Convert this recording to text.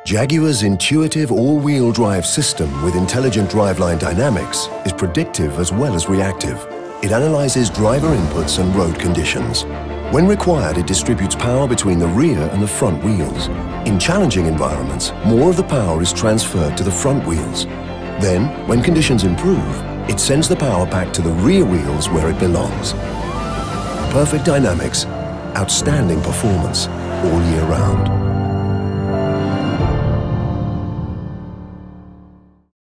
Jaguar's intuitive all-wheel drive system with intelligent driveline dynamics is predictive as well as reactive. It analyzes driver inputs and road conditions. When required, it distributes power between the rear and the front wheels. In challenging environments, more of the power is transferred to the front wheels. Then, when conditions improve, it sends the power back to the rear wheels where it belongs. Perfect dynamics, outstanding performance all year round.